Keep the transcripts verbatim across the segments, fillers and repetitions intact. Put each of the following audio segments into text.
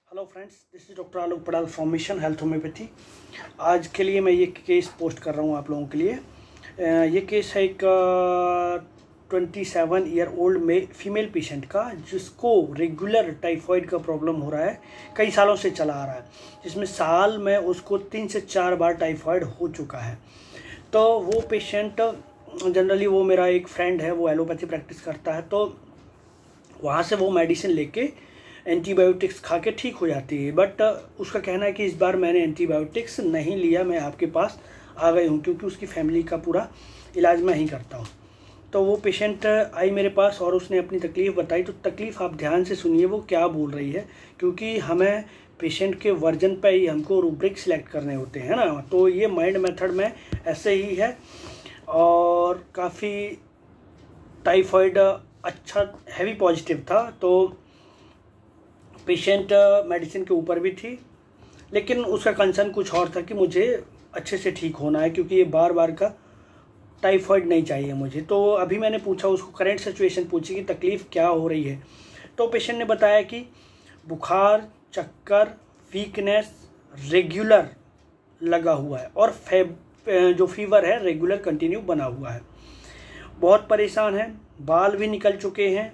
Hello friends, this is doctor Alok Padal from Mission Health Homeopathy. आज के लिए मैं ये केस पोस्ट कर रहा हूँ आप लोगों के लिए। ये केस है एक ट्वेंटी सेवन ईयर ओल्ड में फीमेल पेशेंट का, जिसको रेगुलर टाइफाइड का प्रॉब्लम हो रहा है, कई सालों से चला आ रहा है, जिसमें साल में उसको तीन से चार बार टाइफाइड हो चुका है। तो वो पेशेंट जनरली, वो मेरा एक फ्रेंड है, वो एलोपैथी प्रैक्टिस करता है, तो वहाँ से वो मेडिसिन लेके एंटीबायोटिक्स खा के ठीक हो जाती है। बट उसका कहना है कि इस बार मैंने एंटीबायोटिक्स नहीं लिया, मैं आपके पास आ गई हूँ क्योंकि उसकी फैमिली का पूरा इलाज मैं ही करता हूँ। तो वो पेशेंट आई मेरे पास और उसने अपनी तकलीफ़ बताई। तो तकलीफ़ आप ध्यान से सुनिए वो क्या बोल रही है, क्योंकि हमें पेशेंट के वर्जन पे ही हमको रूब्रिक सिलेक्ट करने होते हैं ना। तो ये माइंड मेथड में ऐसे ही है। और काफ़ी टाइफाइड अच्छा हैवी पॉजिटिव था, तो पेशेंट मेडिसिन के ऊपर भी थी, लेकिन उसका कंसर्न कुछ और था कि मुझे अच्छे से ठीक होना है, क्योंकि ये बार बार का टाइफाइड नहीं चाहिए मुझे। तो अभी मैंने पूछा उसको, करंट सिचुएशन पूछी कि तकलीफ़ क्या हो रही है। तो पेशेंट ने बताया कि बुखार, चक्कर, वीकनेस रेगुलर लगा हुआ है और फेब जो फीवर है रेगुलर कंटिन्यू बना हुआ है। बहुत परेशान है, बाल भी निकल चुके हैं,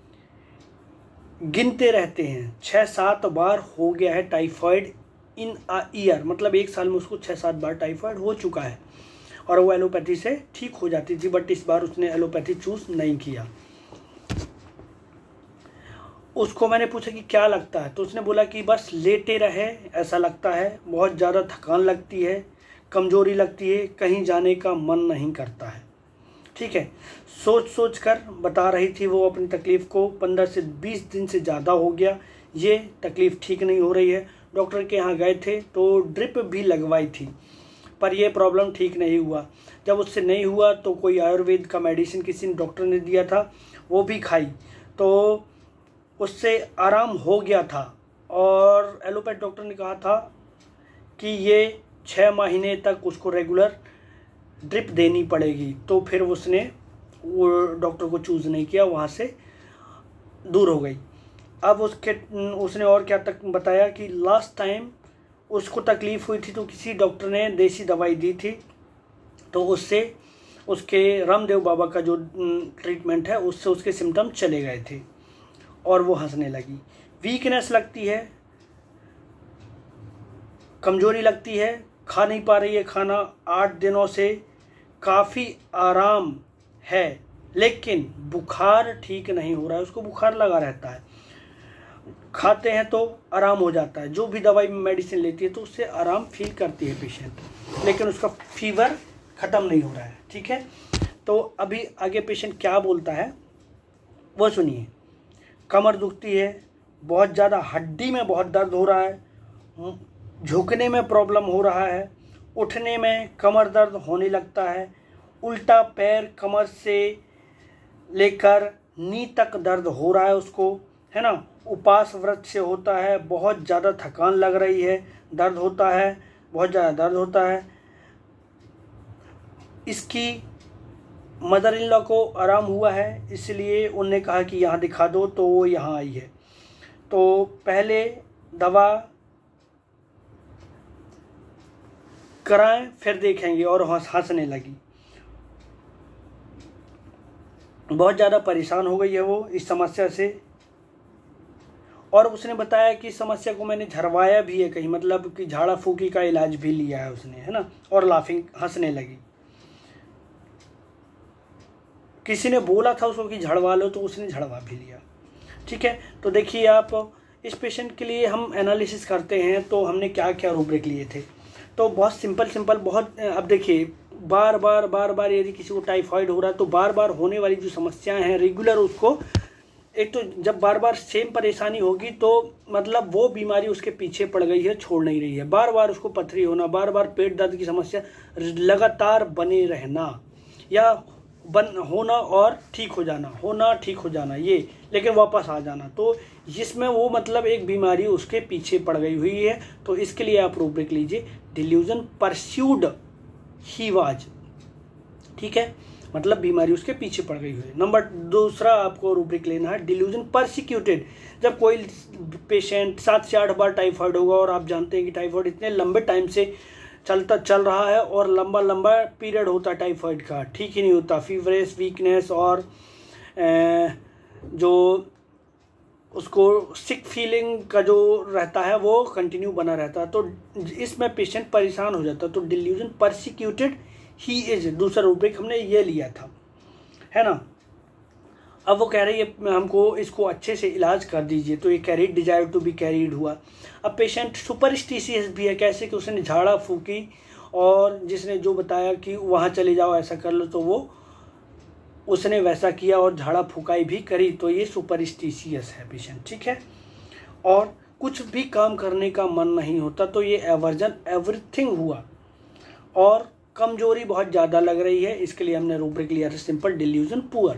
गिनते रहते हैं, छः सात बार हो गया है टाइफाइड इन अ ईयर, मतलब एक साल में उसको छः सात बार टाइफाइड हो चुका है। और वो एलोपैथी से ठीक हो जाती थी, बट इस बार उसने एलोपैथी चूज़ नहीं किया। उसको मैंने पूछा कि क्या लगता है, तो उसने बोला कि बस लेटे रहे ऐसा लगता है, बहुत ज़्यादा थकान लगती है, कमज़ोरी लगती है, कहीं जाने का मन नहीं करता है। ठीक है, सोच सोच कर बता रही थी वो अपनी तकलीफ़ को। पंद्रह से बीस दिन से ज़्यादा हो गया, ये तकलीफ़ ठीक नहीं हो रही है। डॉक्टर के यहाँ गए थे तो ड्रिप भी लगवाई थी, पर ये प्रॉब्लम ठीक नहीं हुआ। जब उससे नहीं हुआ तो कोई आयुर्वेद का मेडिसिन किसी ने डॉक्टर ने दिया था, वो भी खाई, तो उससे आराम हो गया था। और एलोपैथ डॉक्टर ने कहा था कि ये छः महीने तक उसको रेगुलर ड्रिप देनी पड़ेगी। तो फिर उसने वो डॉक्टर को चूज़ नहीं किया, वहाँ से दूर हो गई। अब उसके उसने और क्या तक बताया कि लास्ट टाइम उसको तकलीफ़ हुई थी तो किसी डॉक्टर ने देसी दवाई दी थी, तो उससे उसके रामदेव बाबा का जो ट्रीटमेंट है उससे उसके सिम्टम चले गए थे और वो हंसने लगी। वीकनेस लगती है, कमज़ोरी लगती है, खा नहीं पा रही है खाना, आठ दिनों से काफ़ी आराम है, लेकिन बुखार ठीक नहीं हो रहा है, उसको बुखार लगा रहता है। खाते हैं तो आराम हो जाता है, जो भी दवाई मेडिसिन लेती है तो उससे आराम फील करती है पेशेंट, लेकिन उसका फीवर ख़त्म नहीं हो रहा है। ठीक है, तो अभी आगे पेशेंट क्या बोलता है वो सुनिए। कमर दुखती है, बहुत ज़्यादा हड्डी में बहुत दर्द हो रहा है, झुकने में प्रॉब्लम हो रहा है, उठने में कमर दर्द होने लगता है, उल्टा पैर कमर से लेकर नी तक दर्द हो रहा है उसको, है ना। उपास व्रत से होता है, बहुत ज़्यादा थकान लग रही है, दर्द होता है, बहुत ज़्यादा दर्द होता है। इसकी मदर इन लॉ को आराम हुआ है, इसलिए उन्होंने कहा कि यहाँ दिखा दो, तो वो यहाँ आई है। तो पहले दवा कराएं फिर देखेंगे, और हंस हंसने लगी। बहुत ज़्यादा परेशान हो गई है वो इस समस्या से, और उसने बताया कि समस्या को मैंने झड़वाया भी है कहीं, मतलब कि झाड़ा फूकी का इलाज भी लिया है उसने, है ना। और लाफिंग हंसने लगी। किसी ने बोला था उसको कि झड़वा लो, तो उसने झड़वा भी लिया। ठीक है, तो देखिए आप, इस पेशेंट के लिए हम एनालिसिस करते हैं तो हमने क्या क्या रूब्रिक लिए थे। तो बहुत सिंपल सिंपल बहुत अब देखिए, बार बार बार बार यदि किसी को टाइफाइड हो रहा है तो बार बार होने वाली जो समस्याएं हैं रेगुलर, उसको एक तो जब बार बार सेम परेशानी होगी तो मतलब वो बीमारी उसके पीछे पड़ गई है, छोड़ नहीं रही है। बार बार उसको पथरी होना, बार बार पेट दर्द की समस्या लगातार बने रहना, या बन होना और ठीक हो जाना, होना ठीक हो जाना, ये लेकिन वापस आ जाना, तो जिसमें वो मतलब एक बीमारी उसके पीछे पड़ गई हुई है। तो इसके लिए आप रूब्रिक लीजिए, डिल्यूजन परस्यूड ही वाज। ठीक है, मतलब बीमारी उसके पीछे पड़ गई हुई। नंबर दूसरा आपको रूब्रिक लेना है डिल्यूजन परसिक्यूटेड। जब कोई पेशेंट सात से आठ बार टाइफाइड होगा और आप जानते हैं कि टाइफाइड इतने लंबे टाइम से चलता चल रहा है और लंबा लंबा पीरियड होता है टाइफाइड का, ठीक ही नहीं होता, फीवरेस, वीकनेस और जो उसको सिक फीलिंग का जो रहता है वो कंटिन्यू बना रहता है, तो इसमें पेशेंट परेशान हो जाता है। तो डिल्यूजन परसिक्यूटेड ही इज दूसरा रूब्रिक हमने ये लिया था, है ना। अब वो कह रही है हमको इसको अच्छे से इलाज कर दीजिए, तो ये carried desire to be carried हुआ। अब पेशेंट सुपरस्टिशियस भी है, कैसे कि उसने झाड़ा फूकी और जिसने जो बताया कि वहाँ चले जाओ ऐसा कर लो, तो वो उसने वैसा किया और झाड़ा फूकाई भी करी, तो ये सुपरस्टिशियस है पेशेंट, ठीक है। और कुछ भी काम करने का मन नहीं होता, तो ये एवर्जन एवरीथिंग हुआ। और कमजोरी बहुत ज़्यादा लग रही है, इसके लिए हमने रूब्रिक लिया था सिंपल डिल्यूजन पुअर।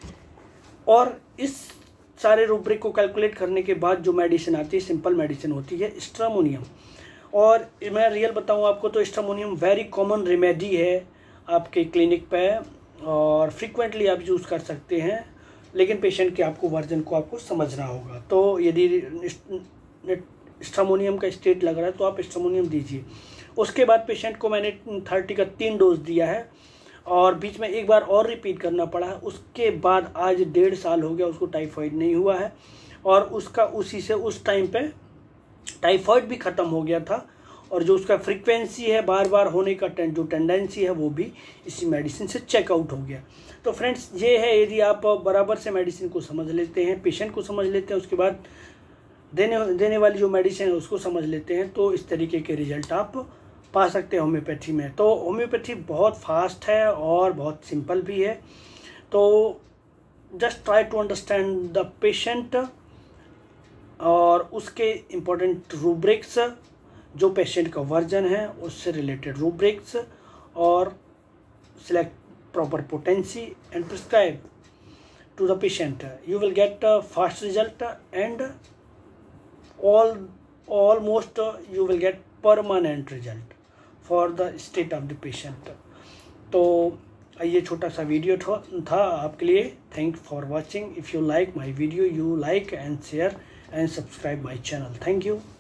और इस सारे रूब्रिक को कैलकुलेट करने के बाद जो मेडिसिन आती है सिंपल मेडिसिन होती है स्ट्रामोनियम। और मैं रियल बताऊं आपको तो स्ट्रामोनियम वेरी कॉमन रेमेडी है आपके क्लिनिक पे और फ्रीक्वेंटली आप यूज़ कर सकते हैं, लेकिन पेशेंट के आपको वर्जन को आपको समझना होगा। तो यदि स्ट्रामोनियम का स्टेट लग रहा है तो आप स्ट्रामोनियम दीजिए। उसके बाद पेशेंट को मैंने थर्टी का तीन डोज दिया है और बीच में एक बार और रिपीट करना पड़ा है। उसके बाद आज डेढ़ साल हो गया उसको टाइफाइड नहीं हुआ है और उसका उसी से उस टाइम पे टाइफाइड भी ख़त्म हो गया था और जो उसका फ्रीक्वेंसी है बार बार होने का जो टेंडेंसी है वो भी इसी मेडिसिन से चेकआउट हो गया। तो फ्रेंड्स ये है, यदि आप बराबर से मेडिसिन को समझ लेते हैं, पेशेंट को समझ लेते हैं, उसके बाद देने देने वाली जो मेडिसिन है उसको समझ लेते हैं, तो इस तरीके के रिजल्ट आप पा सकते हैं होम्योपैथी में। तो होम्योपैथी बहुत फास्ट है और बहुत सिंपल भी है। तो just try to understand the patient और उसके इम्पोर्टेंट रूब्रिक्स, जो पेशेंट का वर्जन है उससे रिलेटेड रूब्रिक्स, और select proper potency and prescribe to the patient. You will get fast result and all almost uh, you will get permanent result for the state of the patient। तो ये छोटा सा video था आपके लिए। Thank for watching. If you like my video you like and share and subscribe my channel. Thank you.